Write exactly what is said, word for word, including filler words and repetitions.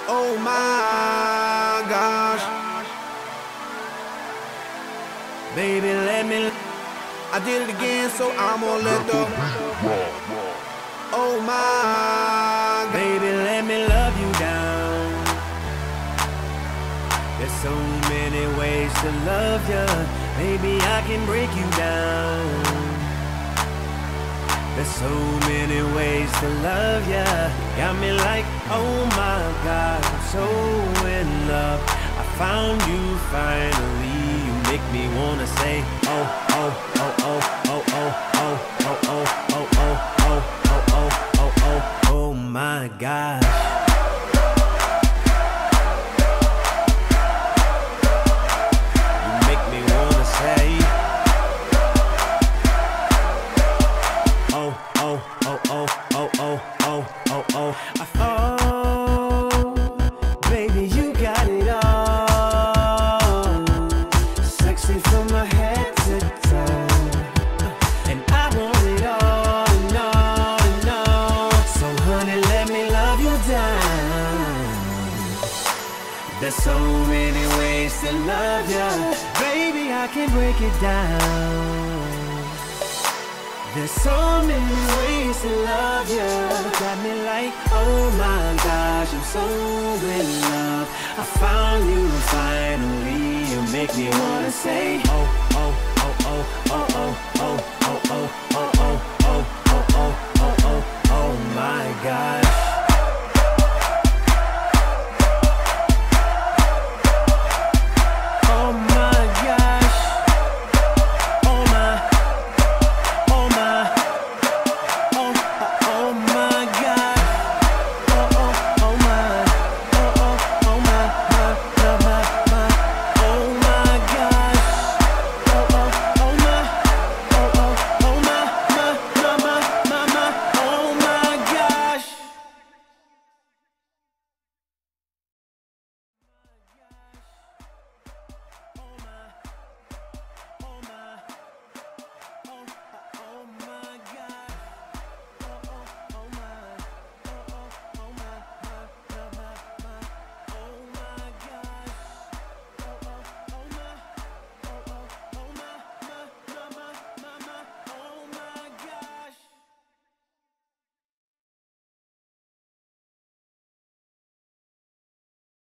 Oh my gosh. Baby, let me. I did it again, so I'm gonna let the. Oh my. Baby, let me love you down. There's so many ways to love ya. Baby, I can break you down. There's so many ways to love ya. Got me like, oh my God, I'm so in love. I found you finally. You make me wanna say, oh, oh, oh, oh, oh, oh, oh, oh, oh, oh, oh, oh, oh, oh, oh, oh, oh my gosh. You make me wanna say, oh, oh, oh, oh, oh, oh, oh, oh, oh. I oh, baby, you got it all. Sexy from my head to toe, and I want it all and all and all. So honey, let me love you down. There's so many ways to love ya. Baby, I can break it down. There's so many ways to love you. Got me like, oh my gosh, I'm so in love. I found you finally. You make me wanna say, oh, oh, oh, oh, oh, oh, oh, oh, oh, oh, oh.